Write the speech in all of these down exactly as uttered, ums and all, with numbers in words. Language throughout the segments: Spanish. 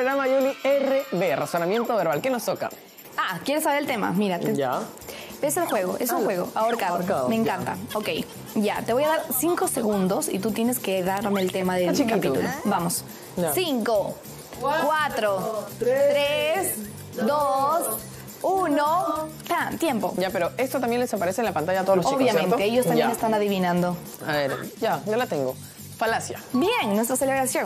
programa, Yuli. R B, razonamiento verbal. ¿Qué nos toca? Ah, ¿quieres saber el tema? Mira, te... Ya. Es el juego, es un juego, ahorcado. ahorcado. Me encanta. Ya. Ok, ya, te voy a dar cinco segundos y tú tienes que darme el tema del capítulo. Vamos. Ya. Cinco, cuatro, tres, dos, uno. ¡Pam! Tiempo. Ya, pero esto también les aparece en la pantalla a todos los chicos, Obviamente, ¿cierto? ellos también ya. están adivinando. A ver, ya, ya la tengo. Falacia. Bien, nuestra celebración.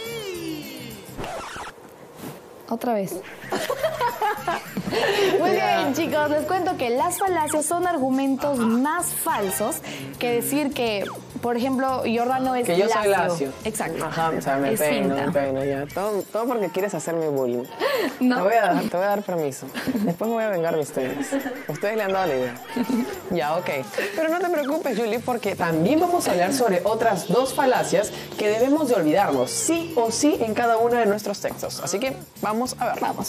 Otra vez. Muy yeah. bien, chicos, les cuento que las falacias son argumentos más falsos que decir que, por ejemplo, Jordano es que yo lacio. soy lacio. Exacto. Ajá, o sea, me es peino, finta. me peino, ya. Todo, todo porque quieres hacerme bullying. No. Te voy, a dar, te voy a dar permiso. Después me voy a vengar de ustedes. Ustedes le han dado la idea. Ya, ok. Pero no te preocupes, Julie, porque también vamos a hablar sobre otras dos falacias que debemos de olvidarnos, sí o sí, en cada uno de nuestros textos. Así que vamos a ver. Vamos.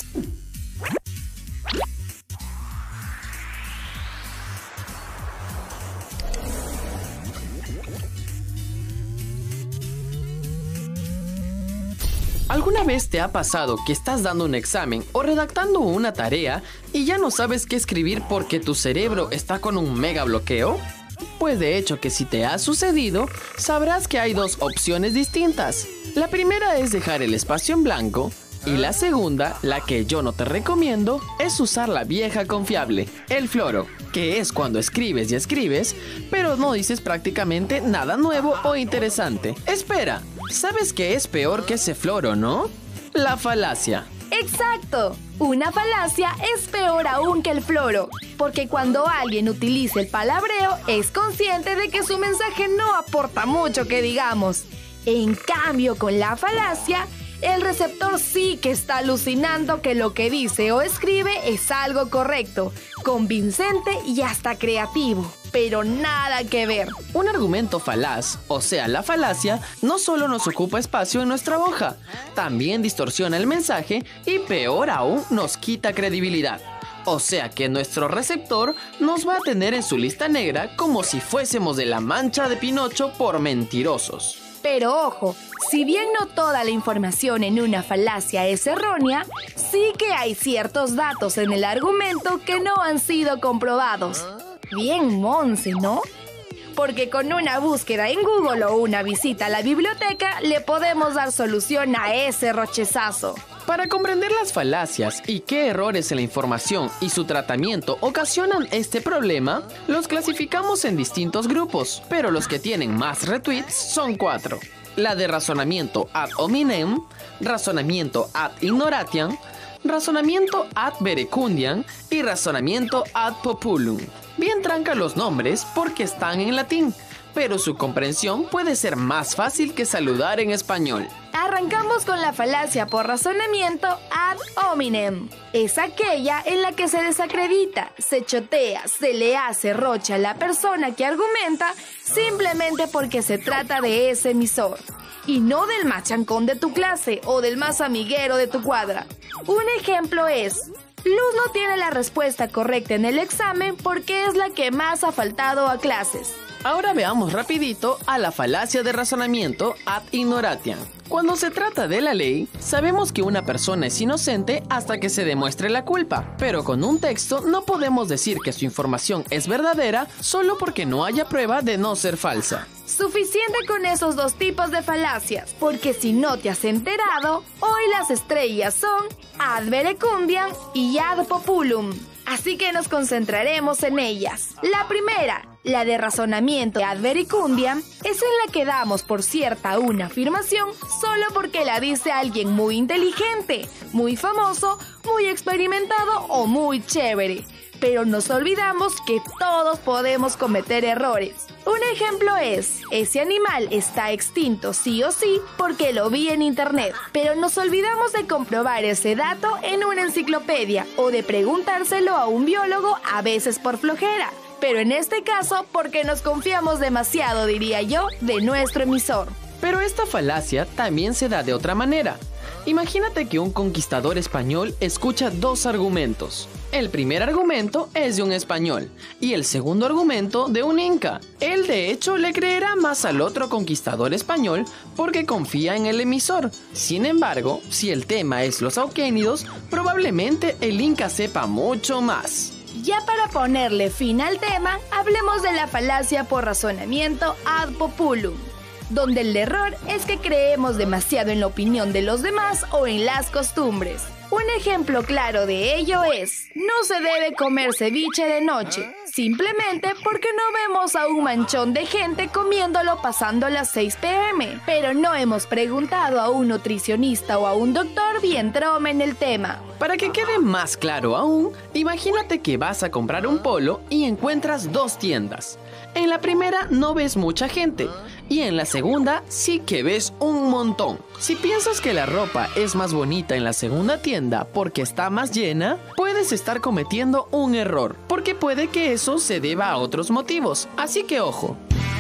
¿Alguna vez te ha pasado que estás dando un examen o redactando una tarea y ya no sabes qué escribir porque tu cerebro está con un mega bloqueo? Pues de hecho que si te ha sucedido, sabrás que hay dos opciones distintas. La primera es dejar el espacio en blanco y la segunda, la que yo no te recomiendo, es usar la vieja confiable, el floro, que es cuando escribes y escribes, pero no dices prácticamente nada nuevo o interesante. Espera, ¿sabes qué es peor que ese floro, no? La falacia. ¡Exacto! Una falacia es peor aún que el floro, porque cuando alguien utiliza el palabreo es consciente de que su mensaje no aporta mucho que digamos. En cambio, con la falacia, el receptor sí que está alucinando que lo que dice o escribe es algo correcto, convincente y hasta creativo, pero nada que ver. Un argumento falaz, o sea, la falacia, no solo nos ocupa espacio en nuestra hoja, también distorsiona el mensaje y peor aún nos quita credibilidad. O sea que nuestro receptor nos va a tener en su lista negra como si fuésemos de la mancha de Pinocho por mentirosos. Pero ojo, si bien no toda la información en una falacia es errónea, sí que hay ciertos datos en el argumento que no han sido comprobados. Bien Monse, ¿no? Porque con una búsqueda en Google o una visita a la biblioteca le podemos dar solución a ese rochezazo. Para comprender las falacias y qué errores en la información y su tratamiento ocasionan este problema, los clasificamos en distintos grupos, pero los que tienen más retweets son cuatro. La de razonamiento ad hominem, razonamiento ad ignoratiam, razonamiento ad verecundiam y razonamiento ad populum. Bien tranca los nombres porque están en latín, pero su comprensión puede ser más fácil que saludar en español. Arrancamos con la falacia por razonamiento ad hominem. Es aquella en la que se desacredita, se chotea, se le hace roche a la persona que argumenta simplemente porque se trata de ese emisor, y no del más chancón de tu clase o del más amiguero de tu cuadra. Un ejemplo es: Luz no tiene la respuesta correcta en el examen porque es la que más ha faltado a clases. Ahora veamos rapidito a la falacia de razonamiento ad ignoratiam. Cuando se trata de la ley, sabemos que una persona es inocente hasta que se demuestre la culpa, pero con un texto no podemos decir que su información es verdadera solo porque no haya prueba de no ser falsa. Suficiente con esos dos tipos de falacias, porque si no te has enterado, hoy las estrellas son ad verecundiam y ad populum. Así que nos concentraremos en ellas. La primera, la de razonamiento ad verecundiam, es en la que damos por cierta una afirmación solo porque la dice alguien muy inteligente, muy famoso, muy experimentado o muy chévere. Pero nos olvidamos que todos podemos cometer errores. Un ejemplo es: ese animal está extinto sí o sí porque lo vi en internet. Pero nos olvidamos de comprobar ese dato en una enciclopedia o de preguntárselo a un biólogo, a veces por flojera. Pero en este caso porque nos confiamos demasiado, diría yo, de nuestro emisor. Pero esta falacia también se da de otra manera. Imagínate que un conquistador español escucha dos argumentos. El primer argumento es de un español y el segundo argumento de un inca. Él de hecho le creerá más al otro conquistador español porque confía en el emisor. Sin embargo, si el tema es los auquénidos, probablemente el inca sepa mucho más. Ya para ponerle fin al tema, hablemos de la falacia por razonamiento ad populum, donde el error es que creemos demasiado en la opinión de los demás o en las costumbres. Un ejemplo claro de ello es, no se debe comer ceviche de noche, simplemente porque no vemos a un manchón de gente comiéndolo pasando las seis pe eme, pero no hemos preguntado a un nutricionista o a un doctor bien trome en el tema. Para que quede más claro aún, imagínate que vas a comprar un polo y encuentras dos tiendas. En la primera no ves mucha gente y en la segunda sí que ves un montón. Si piensas que la ropa es más bonita en la segunda tienda porque está más llena, puedes estar cometiendo un error, porque puede que eso se deba a otros motivos, así que ojo.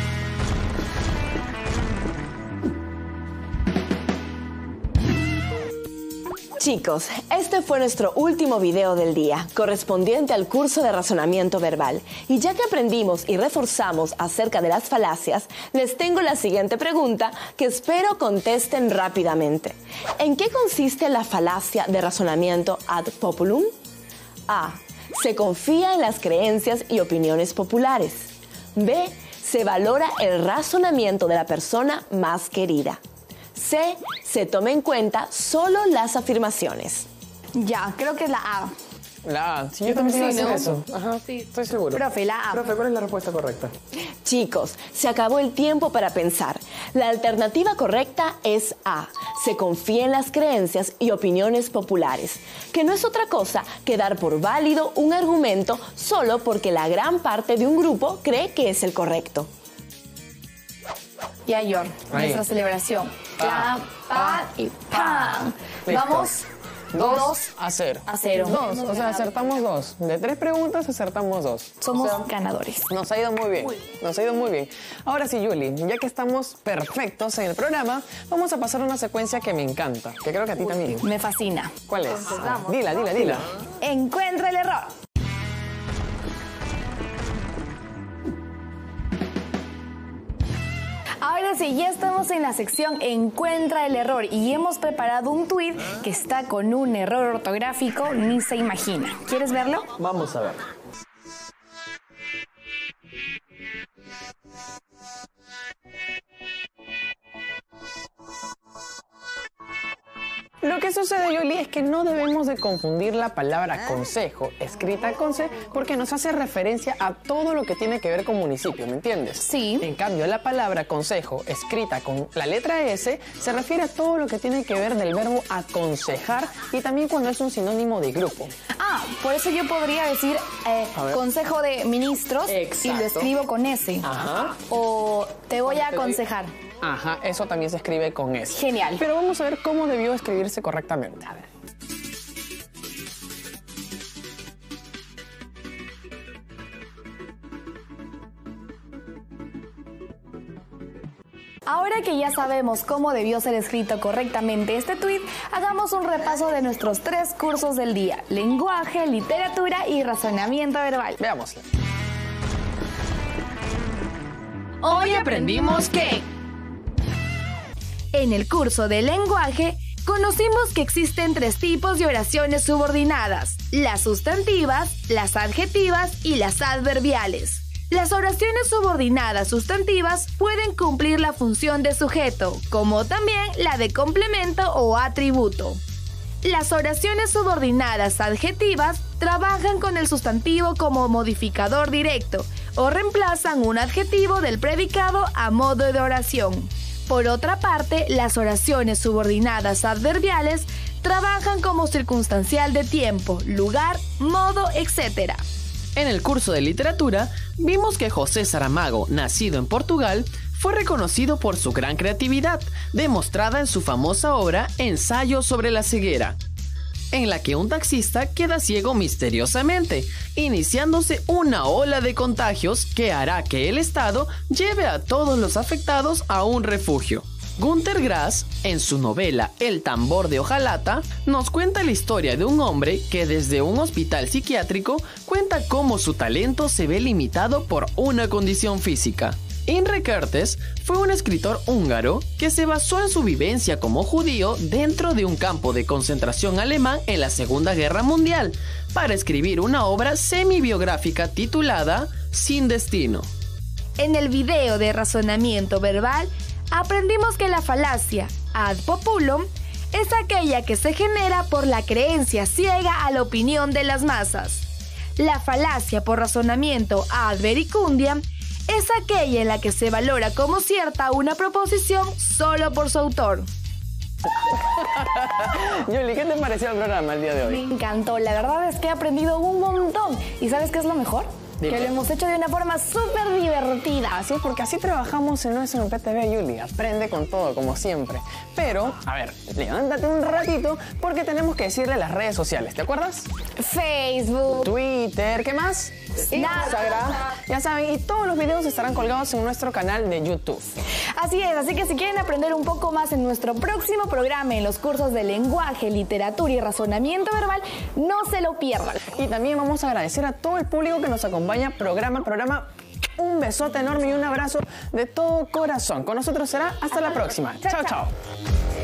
Chicos, este fue nuestro último video del día, correspondiente al curso de razonamiento verbal. Y ya que aprendimos y reforzamos acerca de las falacias, les tengo la siguiente pregunta que espero contesten rápidamente. ¿En qué consiste la falacia de razonamiento ad populum? A. Se confía en las creencias y opiniones populares. B. Se valora el razonamiento de la persona más querida. C. Se toma en cuenta solo las afirmaciones. Ya, creo que es la A. La A. Sí, yo también iba a Sí, decir ¿no? eso. Ajá, sí, estoy seguro. Profe, la A. Profe, ¿cuál es la respuesta correcta? Chicos, se acabó el tiempo para pensar. La alternativa correcta es A. Se confía en las creencias y opiniones populares, que no es otra cosa que dar por válido un argumento solo porque la gran parte de un grupo cree que es el correcto. Ya, Yor, Ahí. nuestra celebración. Pa, Clap, pa y pan. Listo. Vamos. Dos a cero. a cero. Dos, o sea, acertamos dos. De tres preguntas acertamos dos. Somos O sea, ganadores. nos ha ido muy bien, nos ha ido muy bien. Ahora sí, Yuli, ya que estamos perfectos en el programa, vamos a pasar a una secuencia que me encanta, que creo que a ti también. Me fascina. ¿Cuál es? Dila, dila, dila. Encuentra el error. Ahora sí, ya estamos en la sección Encuentra el error y hemos preparado un tweet que está con un error ortográfico ni se imagina. ¿Quieres verlo? Vamos a ver. Lo que sucede, Yoli, es que no debemos de confundir la palabra consejo, escrita con C, porque nos hace referencia a todo lo que tiene que ver con municipio, ¿me entiendes? Sí. En cambio, la palabra consejo, escrita con la letra S, se refiere a todo lo que tiene que ver del verbo aconsejar y también cuando es un sinónimo de grupo. Ah, por eso yo podría decir eh, A ver. Consejo de Ministros y Exacto. lo escribo con S. Ajá. O te voy a Te doy- aconsejar. Ajá, eso también se escribe con S. Genial. Pero vamos a ver cómo debió escribirse correctamente. A ver. Ahora que ya sabemos cómo debió ser escrito correctamente este tweet, hagamos un repaso de nuestros tres cursos del día: lenguaje, literatura y razonamiento verbal. Veámoslo. Hoy aprendimos que en el curso de lenguaje conocimos que existen tres tipos de oraciones subordinadas: las sustantivas, las adjetivas y las adverbiales. Las oraciones subordinadas sustantivas pueden cumplir la función de sujeto, como también la de complemento o atributo. Las oraciones subordinadas adjetivas trabajan con el sustantivo como modificador directo o reemplazan un adjetivo del predicado a modo de oración. Por otra parte, las oraciones subordinadas adverbiales trabajan como circunstancial de tiempo, lugar, modo, etcétera. En el curso de literatura, vimos que José Saramago, nacido en Portugal, fue reconocido por su gran creatividad, demostrada en su famosa obra Ensayo sobre la ceguera, en la que un taxista queda ciego misteriosamente, iniciándose una ola de contagios que hará que el Estado lleve a todos los afectados a un refugio. Günter Grass, en su novela El tambor de hojalata, nos cuenta la historia de un hombre que desde un hospital psiquiátrico cuenta cómo su talento se ve limitado por una condición física. Imre Kertész fue un escritor húngaro que se basó en su vivencia como judío dentro de un campo de concentración alemán en la Segunda Guerra Mundial para escribir una obra semi-biográfica titulada Sin destino. En el video de razonamiento verbal, aprendimos que la falacia ad populum es aquella que se genera por la creencia ciega a la opinión de las masas. La falacia por razonamiento ad verecundiam es aquella en la que se valora como cierta una proposición solo por su autor. Yuli, ¿qué te pareció el programa el día de hoy? Me encantó, la verdad es que he aprendido un montón. ¿Y sabes qué es lo mejor? Dime. Que lo hemos hecho de una forma súper divertida. Así es, porque así trabajamos en nuestro M P T V, Yuli. Aprende con todo, como siempre. Pero, a ver, levántate un ratito porque tenemos que decirle las redes sociales, ¿te acuerdas? Facebook, Twitter, ¿qué más? Instagram. Ya saben, y todos los videos estarán colgados en nuestro canal de YouTube. Así es, así que si quieren aprender un poco más en nuestro próximo programa en los cursos de lenguaje, literatura y razonamiento verbal, no se lo pierdan. Y también vamos a agradecer a todo el público que nos acompaña programa a programa. Un besote enorme y un abrazo de todo corazón. Con nosotros será hasta, hasta la próxima. Chao, chao. chao.